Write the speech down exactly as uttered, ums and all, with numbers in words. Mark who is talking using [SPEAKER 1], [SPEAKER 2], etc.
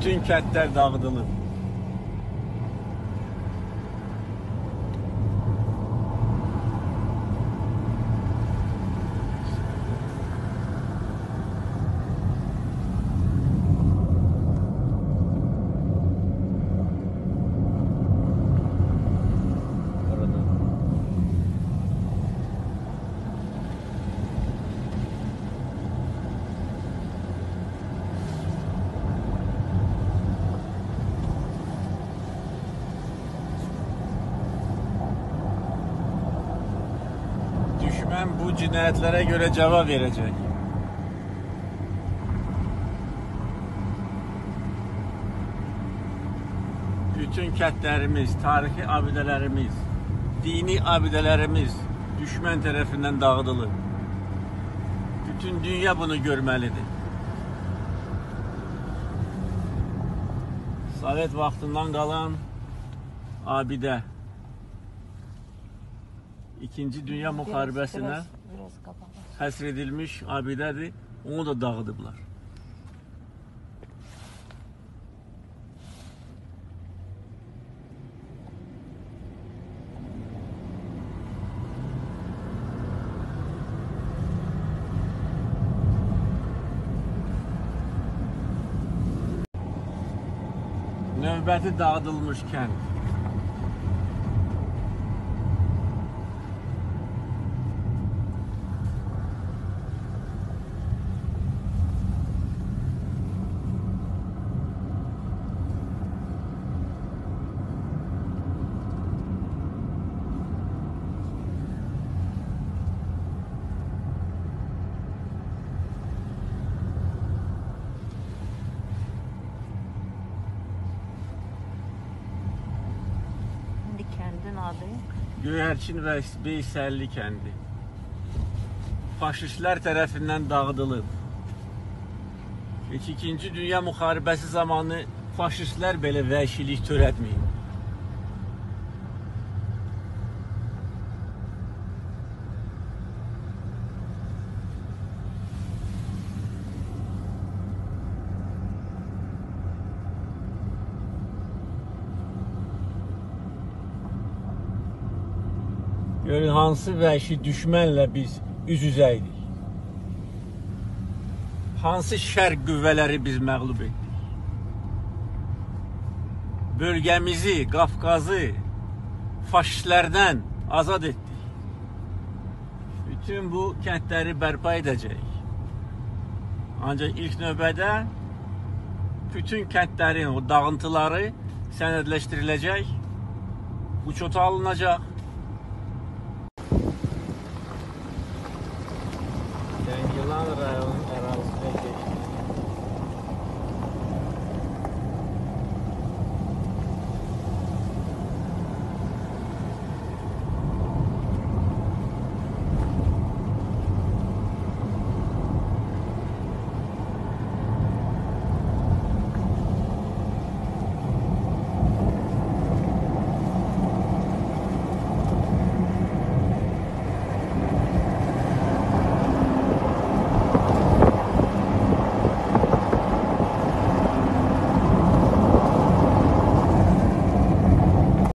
[SPEAKER 1] Bütün kəndlər dağıdılıb. Düşmən bu cinayətlərə görə cavab verəcək. Bütün kəndlərimiz, tarixi abidələrimiz, dini abidələrimiz düşmən tərəfindən dağıdılır. Bütün dünya bunu görməlidir. Sovet vaxtından qalan abidə İkinci Dünya Müharibəsinə həsr edilmiş abidədir. Onu da dağıdıblar. Növbəti dağıdılmış kənd. Göyərçin və Beysəlli kəndi faşistlər tərəfindən dağıdılıb. İkinci Dünya Müharibəsi zamanı faşistlər belə vəhşilik törətməyib. Görün hansı vəhşi düşmənlə biz üz-üzəydik. Hansı şərq qüvvələri biz məğlub etdik. Bölgəmizi, Qafqazı faşistlərdən azad etdik. Bütün bu kəndləri bərpa edəcək. Ancaq ilk növbədə bütün kəndlərin o dağıntıları sənədləşdiriləcək, uçota alınacaq.